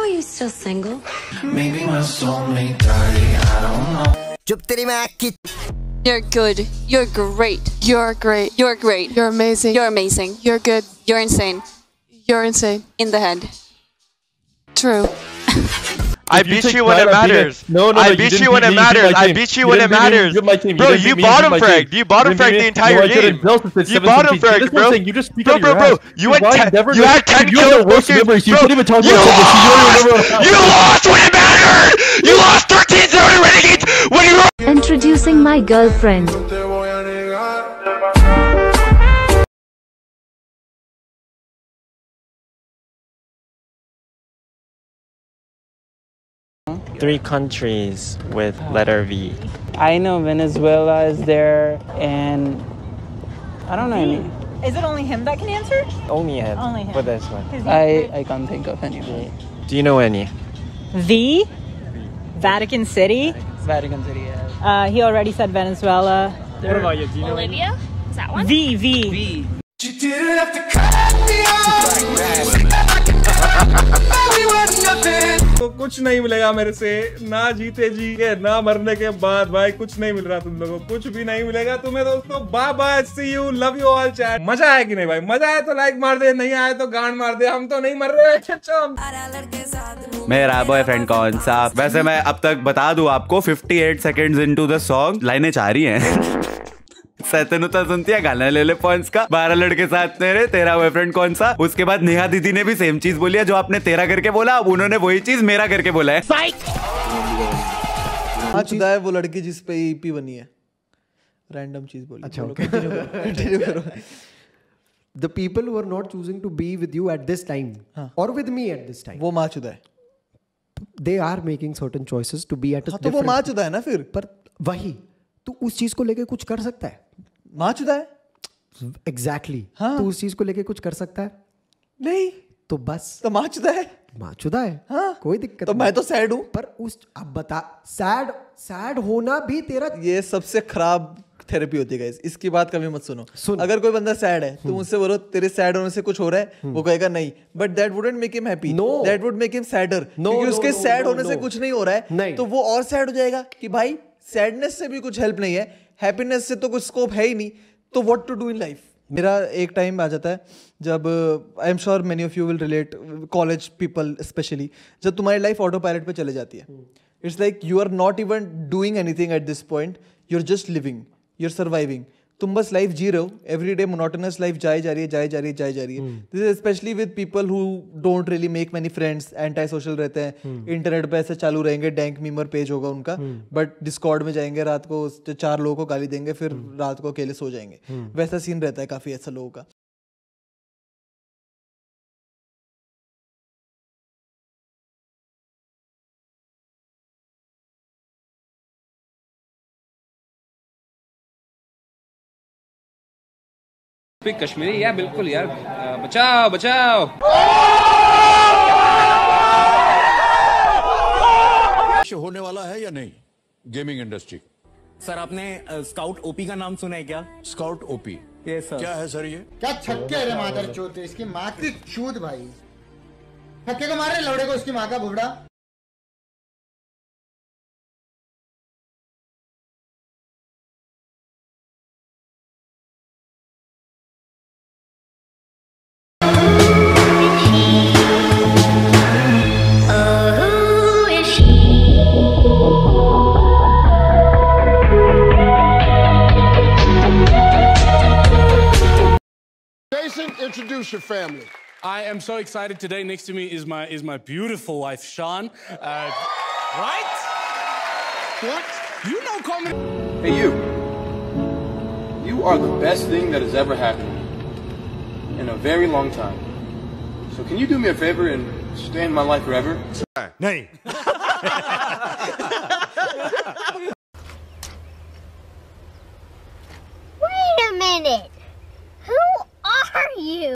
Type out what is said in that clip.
you still single? Maybe my soulmate died, I don't know. चुप तेरी मैं की. You're good. You're great. You're great. You're great. You're amazing. You're amazing. You're good. You're insane. You're insane. In the head. True. I beat you when it matters. No, I beat you when it matters. I beat you when it matters. Bro, you bottom fragged. You bottom fragged the entire game. You bottom fragged, bro. You just speak Bro, you had 10 kills. Bro, you lost when it mattered. You lost 13-0 Renegades when you were. Introducing my girlfriend. Three countries with letter V. I know Venezuela is there, and I don't know any. Is it only him that can answer? Only him. Only him. For this one. I can't think of any. Do you know any? V? Vatican City? Vatican City, yeah. He already said Venezuela. What about you? Do you know Olivia? Is that one? V. You didn't have to cut me off. तो कुछ नहीं मिलेगा मेरे से, ना जीते जी के ना मरने के बाद भाई कुछ नहीं मिल रहा तुम लोगों को, कुछ भी नहीं मिलेगा तुम्हें दोस्तों. Bye bye, see you, love you all chat. मजा आया कि नहीं भाई? मजा आया तो लाइक मार दे, नहीं आया तो गांड मार दे. हम तो नहीं मर रहे. मेरा बॉयफ्रेंड कौन सा? वैसे मैं अब तक बता दूं आपको, 58 सेकंड्स इनटू द सॉन्ग लाइनें चाह रही हैं. सतनुता सुनती है गाना ले ले पॉइंट्स का. 12 लड़के साथ मेरे, तेरा बॉयफ्रेंड कौन सा. उसके बाद नेहा दीदी ने भी सेम चीज बोली है, जो आपने तेरा करके बोला, अब उन्होंने वही चीज मेरा करके बोला है. है वो लड़की जिस पे ईपी बनी है. रैंडम चीज बोली. अच्छा okay. The people who are not choosing to be with you at this time or with me at this time, वो माचुदा है. They are making certain choices to be at a different. तो वो माचुदा है ना फिर. पर वही तू उस चीज को लेके कुछ कर सकता है. माचुदा है. Exactly. तू उस चीज को लेके कुछ कर सकता है. नहीं तो बस तो माचुदा है. माचुदा है. हाँ कोई दिक्कत तो नहीं. मैं तो सैड हूँ. पर उस अब बता, सैड होना भी तेरा, ये सबसे खराब थेरेपी होती है गाइस. इसकी बात कभी मत सुनो. अगर कोई बंदा सैड है तो मुझसे बोलो तेरे सैड होने से कुछ हो रहा है, वो कहेगा नहीं, but that wouldn't make him happy. That would make him sadder. क्योंकि उसके सैड होने से कुछ नहीं हो रहा है, तो वो और सैड हो जाएगा कि भाई सैडनेस से भी कुछ हेल्प नहीं है, हैप्पीनेस से तो कुछ स्कोप है ही नहीं, तो what to do in life. मेरा एक टाइम आ जाता है जब I am sure many of you will relate, college people specially, जब तुम्हारी लाइफ ऑटो पायलट पे चले जाती है. It's like you are not even doing anything at this point, you are just living, you are surviving. तुम बस life जी रहे हो. एवरी डे मोनोटोनस लाइफ जाए जा रही है. This is specially with people who don't really make many friends, anti social रहते हैं. इंटरनेट पे ऐसे चालू रहेंगे, डैंक मीमर पेज होगा उनका, बट डिस्कॉर्ड में जाएंगे रात को, 4 लोगों को गाली देंगे, फिर रात को अकेले सो जाएंगे. वैसा सीन रहता है काफी ऐसा लोगों का. कश्मीरी यार, बिल्कुल यार. बचाओ बचाओ. होने वाला है या नहीं गेमिंग इंडस्ट्री? सर आपने स्काउट ओपी का नाम सुना है क्या? Scout OP? Yes sir. क्या है सर ये? क्या छक्के रे मादर चोते, इसकी माँ की चूत भाई. छक्के को मार रहे लौड़े को, उसकी माँ का बुबड़ा. Introduce your family. I am so excited today. Next to me is my beautiful wife, Sean. Right? What? You know comedy. Hey you. You are the best thing that has ever happened in a very long time. So can you do me a favor and stay in my life forever? नहीं. Wait a minute. Who are you?